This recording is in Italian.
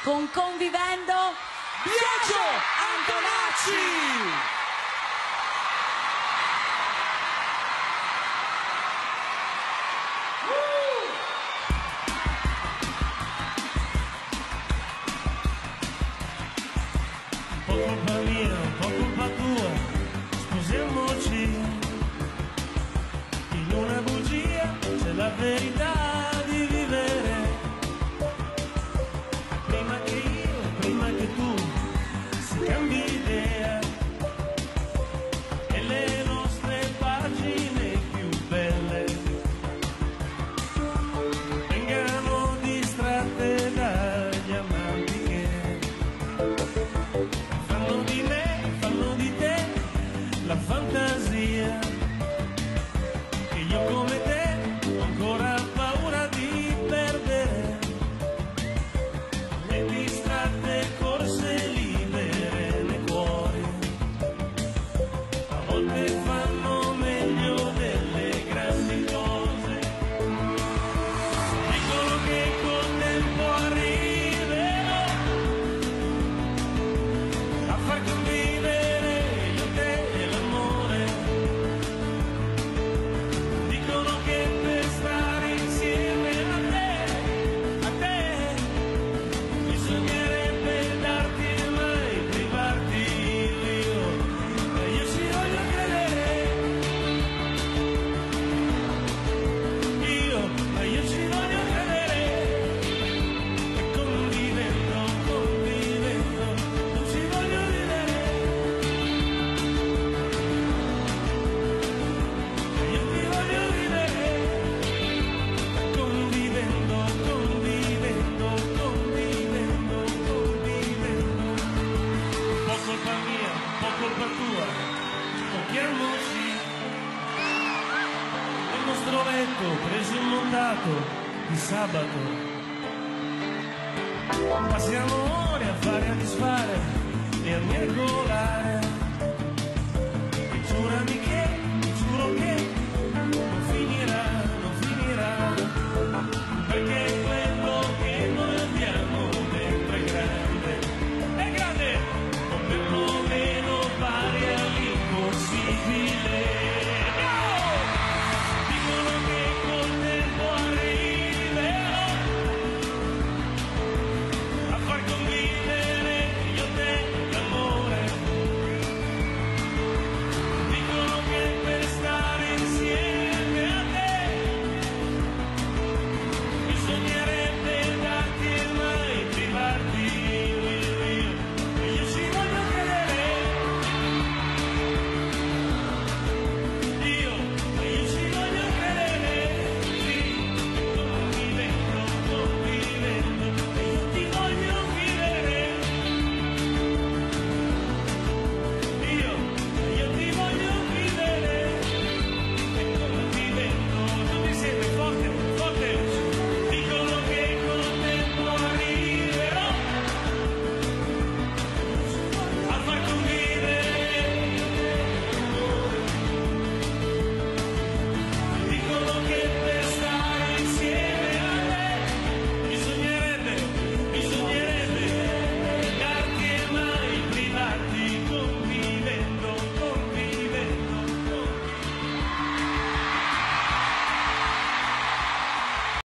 con Convivendo Biagio Antonacci! Un po' colpa mia, un po' colpa tua, sposiamoci. In una bugia c'è la verità di vivere. Prima che io, prima che tu, si cambi idea. E le nostre pagine più belle vengano distratte dagli amanti che fanno di me, fanno di te la fantasia, che io come te ho ancora paura di perdere le distratte corse libere nei cuori. A volte fanno meglio delle grandi cose, dicono che col tempo arriverò a far convivere io, te e l'amore. Dicono che per stare insieme a te, bisognerebbe darti e mai privarti. Io ci voglio credere, io ci voglio credere, e convivendo, non ci voglio vivere. Io ti voglio vivere, convivendo. Un po' colpa mia, un po' colpa tua, tocchiamoci. Nel nostro letto preso e montato di sabato, passiamo ore a fare, a disfare e a miagolare.